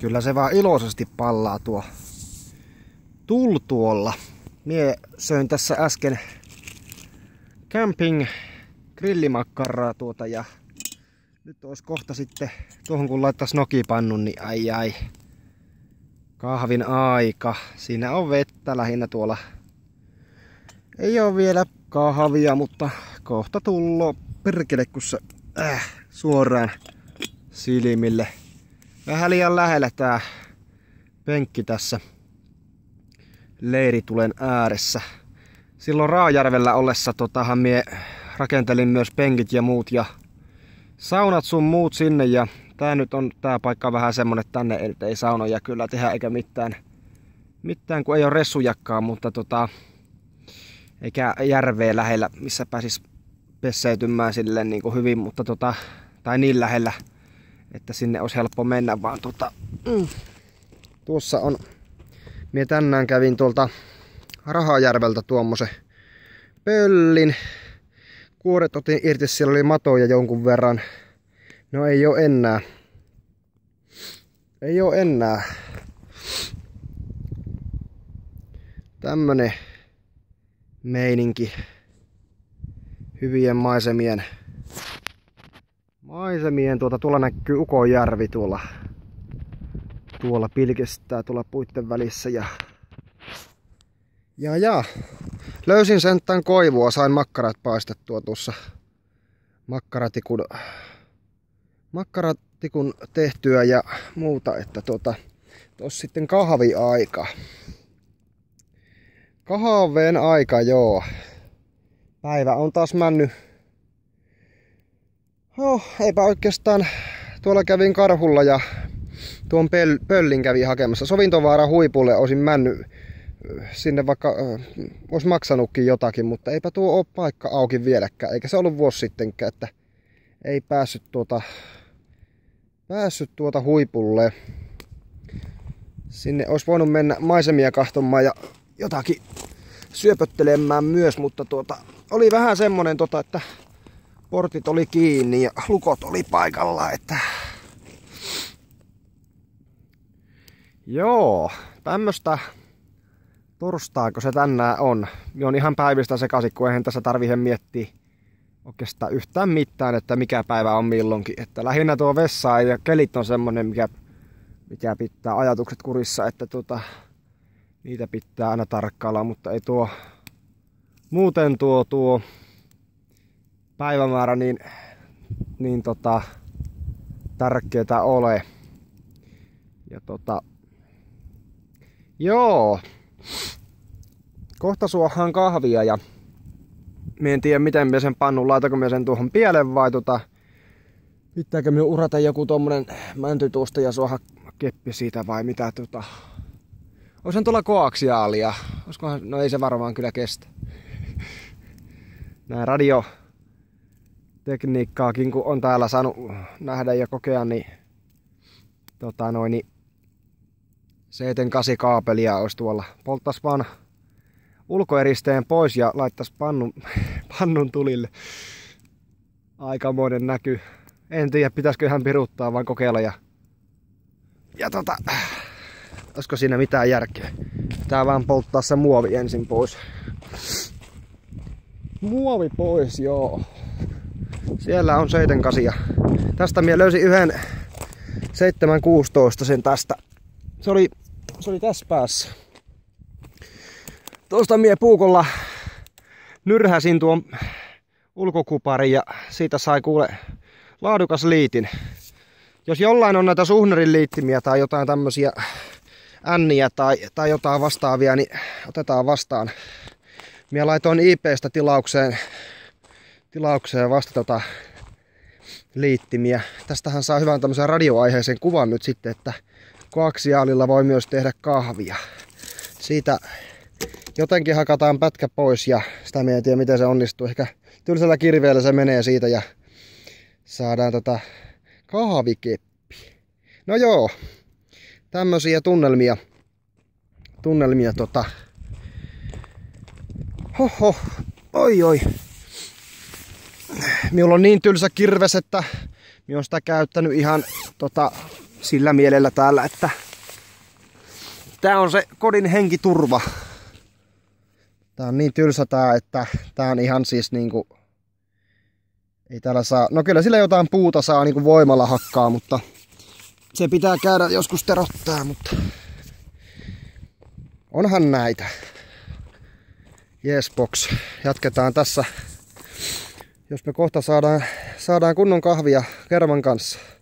Kyllä se vaan iloisesti pallaa tuo tultuolla. Mie söin tässä äsken camping grillimakkaraa ja nyt olisi kohta sitten tuohon kun laittais nokipannun, niin ai kahvin aika. Siinä on vettä lähinnä tuolla. Ei oo vielä kahvia, mutta kohta tulloo perkele kun se suoraan silmille. Vähän liian lähellä tää penkki tässä leiritulen ääressä. Silloin Raajärvellä ollessa mie rakentelin myös penkit ja muut ja saunat sun muut sinne ja tää nyt on tää paikka vähän semmonen, että tänne ei saunoja kyllä tehdä eikä mitään kun ei oo ressujakkaa, mutta eikä järveä lähellä missä pääsis peseytymään silleen niin kuin hyvin, mutta tai niin lähellä, että sinne olisi helppo mennä, vaan tuossa on, mie tänään kävin tuolta Rahajärveltä tuommoisen pöllin. Kuoret otin irti, siellä oli matoja jonkun verran. No ei oo enää. Ei oo enää. Tämmönen meininki. Hyvien maisemien. Tuolla näkyy Ukojärvi tuolla pilkistää tuolla puitten välissä ja löysin sentään koivua, sain makkarat paistettua tuossa makkaratikun tehtyä ja muuta, että tossa sitten kahviaika. Kahveen aika, joo. Päivä on taas mennyt. Eipä oikeastaan. Tuolla kävin karhulla ja tuon pöllin kävin hakemassa. Sovintovaaran huipulle olisin mennyt sinne, vaikka olisi maksanutkin jotakin, mutta eipä tuo ole paikka auki vieläkään. Eikä se ollut vuosi sittenkään, että ei päässyt huipulle. Sinne olisi voinut mennä maisemia kahtomaan ja jotakin syöpöttelemään myös, mutta oli vähän semmonen, että portit oli kiinni ja lukot oli paikalla, että joo, tämmöstä torstaiko se tänään on. Minä on ihan päivistä sekaisin, kun eihän tässä tarvitse miettiä oikeastaan yhtään mitään, että mikä päivä on milloinkin. Että lähinnä tuo vessa ja kelit on semmonen, mikä pitää ajatukset kurissa, että niitä pitää aina tarkkailla, mutta ei muuten tuo päivämäärä niin tärkeää ole. Ja joo. Kohta suohaan kahvia ja mie en tiedä miten mie sen pannun, laitako mie sen tuohon pieleen vai pitääkö mie urata joku tommonen mänty tuosta ja suoha keppi siitä vai mitä Oishan tuolla koaksiaalia. No ei se varmaan kyllä kestä. Nää radiotekniikkaakin kun on täällä saanut nähdä ja kokea, niin 7-8 kaapelia olisi tuolla. Polttais vaan ulkoeristeen pois ja laittais pannun tulille. Aikamoinen näky. En tiedä pitäisikö ihan piruttaa vaan kokeilla ja olisiko siinä mitään järkeä. Pitää vaan polttaa se muovi ensin pois. Muovi pois, joo. Siellä on 7-8. Tästä minä löysin yhden 7-16 sen tästä. Se oli tässä päässä. Tuosta minä puukolla nyrhäsin tuon ulkokuparin ja siitä sai kuule laadukas liitin. Jos jollain on näitä Suhnerin liittimiä tai jotain tämmösiä änniä tai jotain vastaavia, niin otetaan vastaan. Minä laitoin IP:stä tilaukseen vasta liittimiä. Tästähän saa hyvän tämmöisen radioaiheisen kuvan nyt sitten, että koaksiaalilla voi myös tehdä kahvia. Siitä jotenkin hakataan pätkä pois ja sitä minä en tiedä miten se onnistuu. Ehkä tylsällä kirveellä se menee siitä ja saadaan kahvikeppi. No joo, tämmösiä tunnelmia Hoho, oi. Minulla on niin tylsä kirves, että minä olen sitä käyttänyt ihan sillä mielellä täällä, että tää on se kodin henkiturva. Tää on niin tylsä tää, että tää on ihan siis niinku... Ei täällä saa... No kyllä sillä jotain puuta saa niinku voimalla hakkaa, mutta... Se pitää käydä joskus terottaa, mutta... Onhan näitä. Yes box. Jatketaan tässä. Jos me kohta saadaan kunnon kahvia Kerman kanssa.